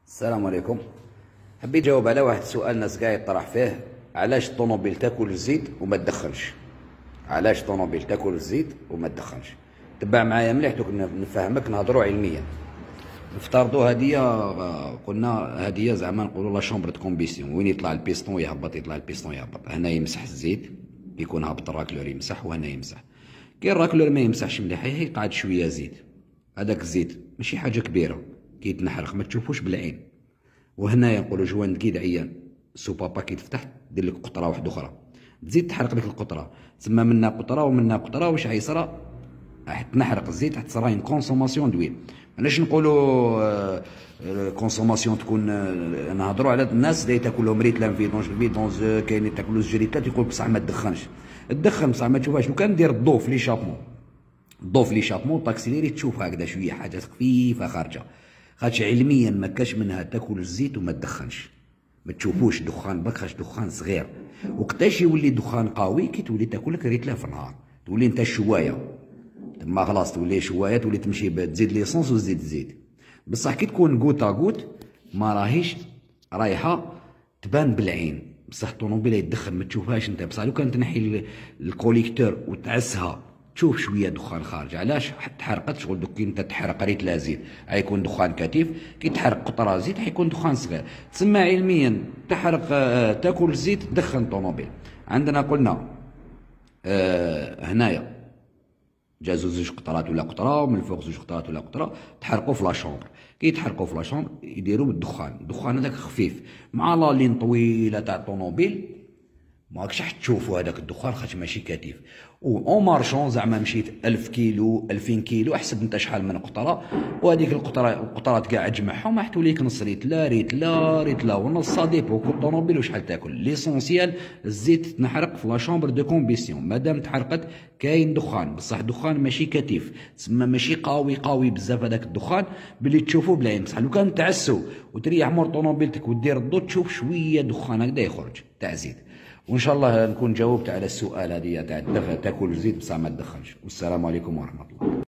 السلام عليكم. حبيت نجاوب على واحد السؤال ناس كاع يطرح فيه: علاش الطوموبيل تاكل الزيت وما تدخنش؟ علاش الطوموبيل تاكل الزيت وما تدخنش؟ تبع معايا مليح دوك نفهمك، نهضروا علميا. نفترضوا قلنا هديه زعما نقولوا لا شومبر دو كومبيسيون، وين يطلع البيستون يهبط، يطلع البيستون يهبط. هنا يمسح الزيت، يكون هابط الراكلور يمسح، وهنا يمسح. كي الراكلور ما يمسحش مليح يقعد شويه زيت، هذاك الزيت ماشي حاجه كبيره، كي يتنحرق ما تشوفوش بالعين. وهنايا نقولوا جوان كي عيان السوبابا كي تفتح دير لك قطره واحده اخرى، تزيد تحرق ديك القطره، تسمى منا قطره ومنا قطره. واش غيصرى؟ راح تنحرق الزيت، راح تصرى اون كونسوماسيون دويل. علاش نقولوا كونسوماسيون تكون نهضروا على الناس اللي تاكلهم ريتلان فيدونج كاين تاكلوا الجريتات يقول بصح ما تدخنش. تدخن بصح ما تشوفهاش. لو كان دير الضو في ليشابمون، الضو في ليشابمون تاكسيليري تشوف هكذا شويه حاجه خفيفه خارجه. خاطش علميا ما كاش منها تاكل الزيت وما تدخنش، ما تشوفوش دخان برك، خاطش دخان صغير. وقتاش يولي دخان قوي؟ كي تولي تاكل لك ريتلان في النهار، تولي انت شوايه تما خلاص، تولي شوايه، تولي تمشي تزيد ليسونس وتزيد الزيت. بصح كي تكون غوتا غوت ما راهيش رايحه تبان بالعين. بصح الطوموبيل يدخن ما تشوفهاش انت. بصح لو كان تنحي الكوليكتور وتعسها تشوف شويه دخان خارج. علاش؟ تحرقت شغل. دوك انت تحرق ريتلا زيت حيكون دخان كثيف، كي تحرق قطره زيت حيكون دخان صغير. تسمى علميا تحرق تاكل الزيت تدخن الطوموبيل. عندنا قلنا هنايا جازو زوج قطرات ولا قطره، ومن الفوق زوج قطرات ولا قطره، تحرقوا في لاشومبر. كي يتحرقوا في لاشومبر يديروا بالدخان، الدخان هذاك خفيف مع لا لين طويله تاع الطوموبيل. ماكش راح تشوفوا هذاك الدخان خاطش ماشي كثيف. او مارشون زعما مشيت 1000 كيلو 2000 كيلو، احسب انت شحال من قطره، وهذيك القطرات كاع تجمعهم راح توليك نص ريتلا ونص. صاديبو كل طوموبيل وشحال تاكل. ليسونسيال الزيت تنحرق في لا شومبر دو كومبيسيون. مادام تحرقت كاين دخان، بصح دخان ماشي كثيف، تسمى ماشي قوي بزاف هذاك الدخان باللي تشوفوه بالعين. بصح لو كان تعسو وتريح مور طوموبيلتك ودير الضو تشوف شويه دخان هكذا يخرج تاع زيت. وان شاء الله نكون جاوبت على السؤال هذه تاع تاكل الزيت بصح ما تدخنش. والسلام عليكم ورحمه الله.